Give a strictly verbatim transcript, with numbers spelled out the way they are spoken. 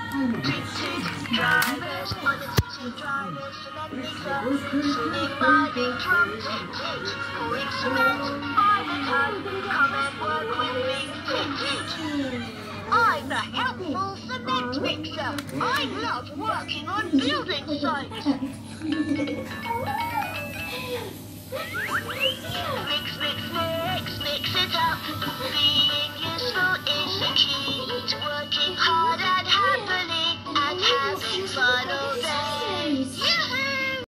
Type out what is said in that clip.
Tinted drivers, unassisted drivers, cement mixer, swinging by the drum, tick tick, pouring cement by the ton, come and work with me, tick tick. I'm a helpful cement mixer. I love working on building sites. Mix, mix, mix, mix it up.